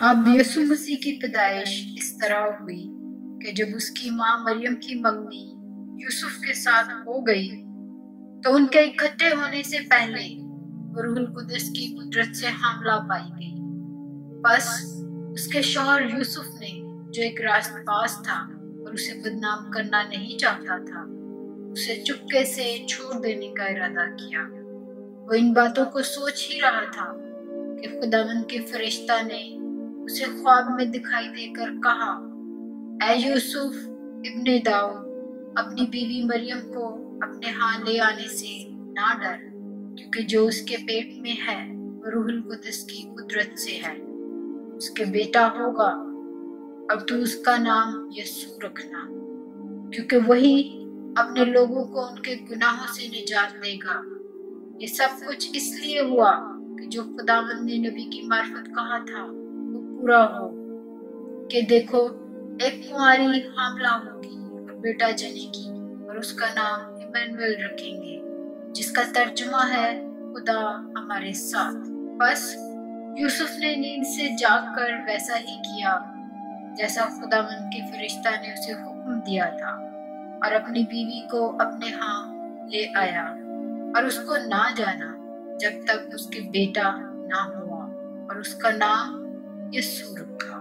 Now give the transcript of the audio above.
اب یسوع مسیح کی پیدائش اس طرح ہوئی کہ جب اس کی ماں مریم کی منگنی یوسف کے ساتھ ہو گئی تو ان کے اکٹھے ہونے سے پہلے روح القدس کی قدرت سے حاملہ پائی گئی۔ بس اس کے شوہر یوسف نے جو ایک راست باز تھا اور اسے بدنام کرنا نہیں چاہتا تھا، اسے چپکے سے چھوڑ دینے کا ارادہ کیا۔ وہ ان باتوں کو سوچ ہی رہا تھا کہ خداوند کے فرشتہ نے اسے خواب میں دکھائی دے کر کہا، اے یوسف ابن داؤد، اپنی بیوی مریم کو اپنے ہاں لے آنے سے نہ ڈر، کیونکہ جو اس کے پیٹ میں ہے وہ روح القدس کی قدرت سے ہے۔ اس کے بیٹا ہوگا اور تو اس کا نام یسوع رکھنا، کیونکہ وہی اپنے لوگوں کو ان کے گناہوں سے نجات دے گا۔ یہ سب کچھ اس لیے ہوا کہ جو خداوند نے نبی کی معرفت کہا تھا وہ پورا ہو، کہ دیکھو ایک کنواری حاملہ ہوگی اور بیٹا جنے گی اور اس کا نام ایمانویل رکھیں گے، جس کا ترجمہ ہے خدا ہمارے ساتھ۔ بس یوسف نے نیند سے جاگ کر ویسا ہی کیا جیسا خداوند کے فرشتہ نے اسے حکم دیا تھا، اور اپنی بیوی کو اپنے ہاں لے آیا اور اس کو نہ جانا جب تک اس کے بیٹا نہ ہوا، اور اس کا نام یسوع رکھا۔